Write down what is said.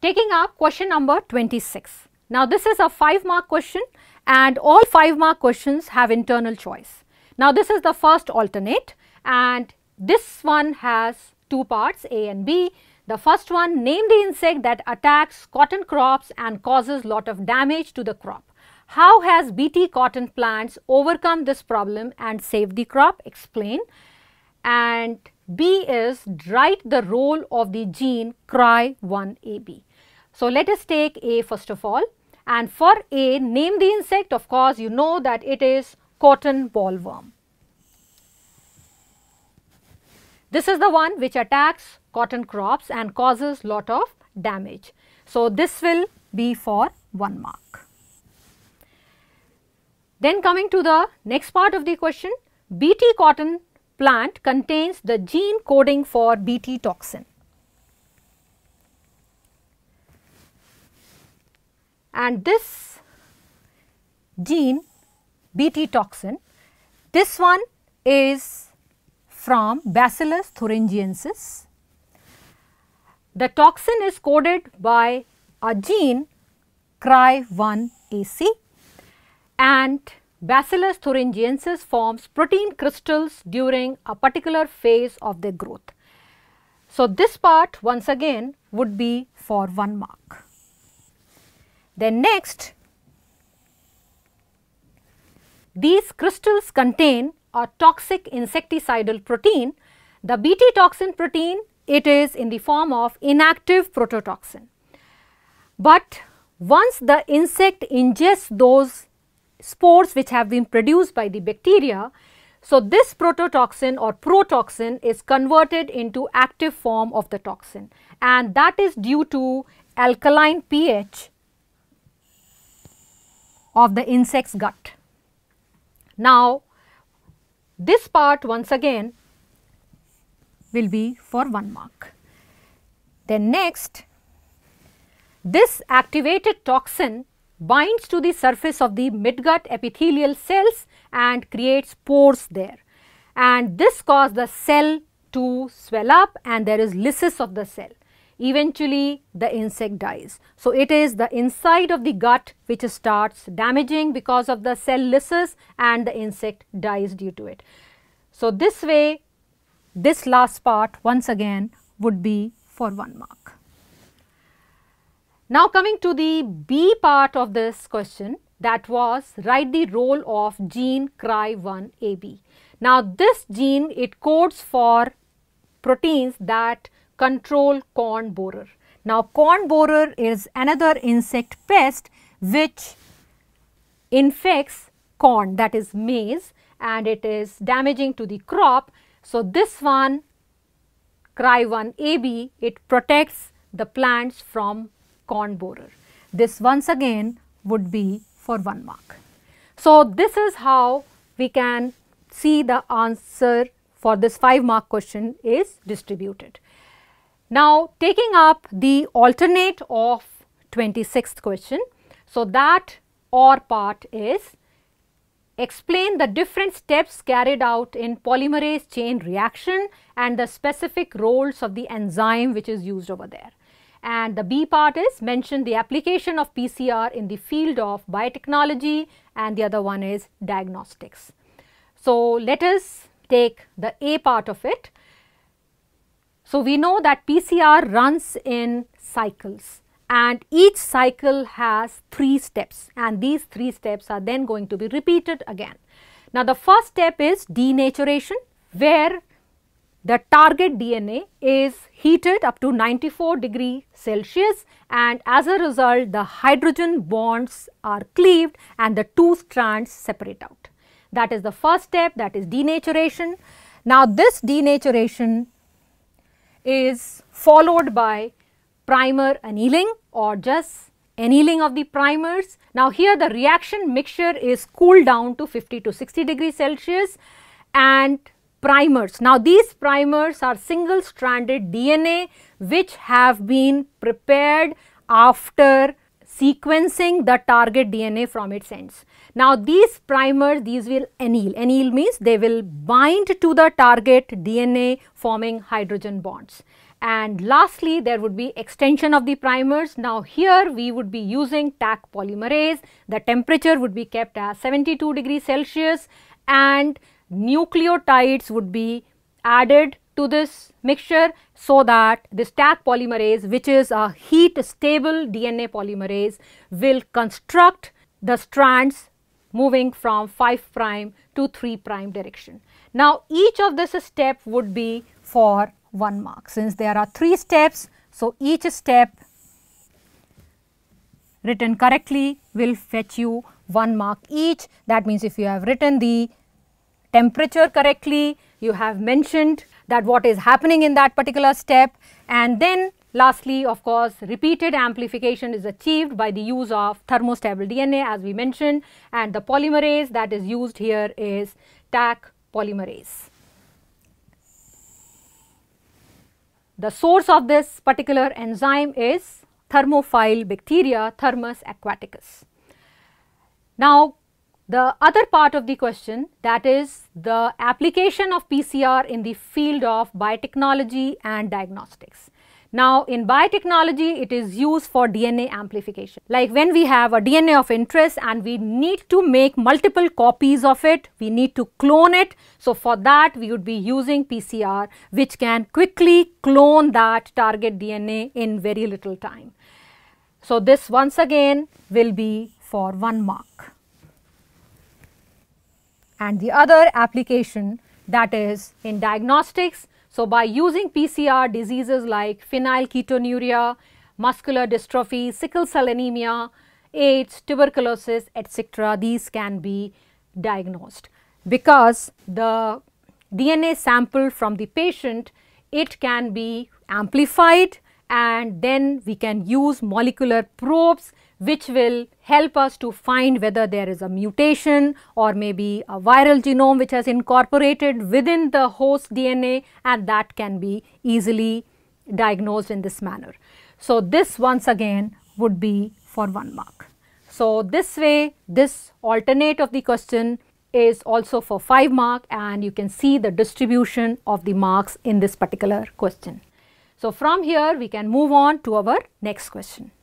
Taking up question number 26. Now this is a 5-mark question and all 5-mark questions have internal choice. Now this is the first alternate and this one has 2 parts, A and B. The first one, name the insect that attacks cotton crops and causes lot of damage to the crop. How has BT cotton plants overcome this problem and saved the crop? Explain. And B is write the role of the gene CRY1AB. So let us take A first of all, and for A, name the insect. Of course you know that it is cotton bollworm. This is the one which attacks cotton crops and causes lot of damage. So this will be for 1 mark. Then coming to the next part of the question, BT cotton plant contains the gene coding for BT toxin. And this gene BT toxin, this one is from Bacillus thuringiensis. The toxin is coded by a gene CRY1AC and Bacillus thuringiensis forms protein crystals during a particular phase of their growth. So this part once again would be for 1 mark. Then next, these crystals contain a toxic insecticidal protein. The BT toxin protein, it is in the form of inactive prototoxin. But once the insect ingests those spores which have been produced by the bacteria, so this prototoxin or protoxin is converted into active form of the toxin, and that is due to alkaline pH of the insect's gut. Now this part once again will be for 1 mark. Then next, this activated toxin binds to the surface of the midgut epithelial cells and creates pores there, and this causes the cell to swell up and there is lysis of the cell. Eventually the insect dies. So it is the inside of the gut which starts damaging because of the cell lysis and the insect dies due to it. So this way this last part once again would be for 1 mark. Now coming to the B part of this question, that was write the role of gene CRY1AB. Now this gene, it codes for proteins that control corn borer. Now corn borer is another insect pest which infects corn, that is maize, and it is damaging to the crop. So this one CRY1AB, it protects the plants from corn borer. This once again would be for 1 mark. So this is how we can see the answer for this 5-mark question is distributed. Now taking up the alternate of 26th question. So that OR part is explain the different steps carried out in polymerase chain reaction and the specific roles of the enzyme which is used over there. And the B part is mention the application of PCR in the field of biotechnology, and the other one is diagnostics. So let us take the A part of it. So we know that PCR runs in cycles and each cycle has 3 steps, and these 3 steps are then going to be repeated again. Now the first step is denaturation, where the target DNA is heated up to 94 degrees Celsius, and as a result the hydrogen bonds are cleaved and the 2 strands separate out. That is the first step, that is denaturation. Now this denaturation is followed by primer annealing or just annealing of the primers. Now here the reaction mixture is cooled down to 50 to 60 degrees Celsius, and primers. Now these primers are single stranded DNA which have been prepared after sequencing the target DNA from its ends. Now these primers, these will anneal. Anneal means they will bind to the target DNA forming hydrogen bonds, And lastly, there would be extension of the primers. Now here we would be using Taq polymerase. The temperature would be kept as 72 degrees Celsius and nucleotides would be added to this mixture so that this Taq polymerase, which is a heat stable DNA polymerase, will construct the strands moving from 5' to 3' direction. Now each of this step would be for 1 mark. Since there are 3 steps, so each step written correctly will fetch you 1 mark each. That means if you have written the temperature correctly, you have mentioned that what is happening in that particular step, and then lastly, of course, repeated amplification is achieved by the use of thermostable DNA as we mentioned, and the polymerase that is used here is Taq polymerase. The source of this particular enzyme is thermophile bacteria, Thermus aquaticus. Now, the other part of the question, that is the application of PCR in the field of biotechnology and diagnostics. Now, in biotechnology, it is used for DNA amplification. Like when we have a DNA of interest and we need to make multiple copies of it, we need to clone it. So, for that we would be using PCR, which can quickly clone that target DNA in very little time. So, this once again will be for 1 mark. And the other application, that is in diagnostics. So, by using PCR, diseases like phenylketonuria, muscular dystrophy, sickle cell anemia, AIDS, tuberculosis, etc., these can be diagnosed because the DNA sample from the patient, it can be amplified, and then we can use molecular probes which will help us to find whether there is a mutation or maybe a viral genome which has incorporated within the host DNA, and that can be easily diagnosed in this manner. So, this once again would be for 1 mark. So, this way this alternate of the question is also for 5 mark, and you can see the distribution of the marks in this particular question. So, from here we can move on to our next question.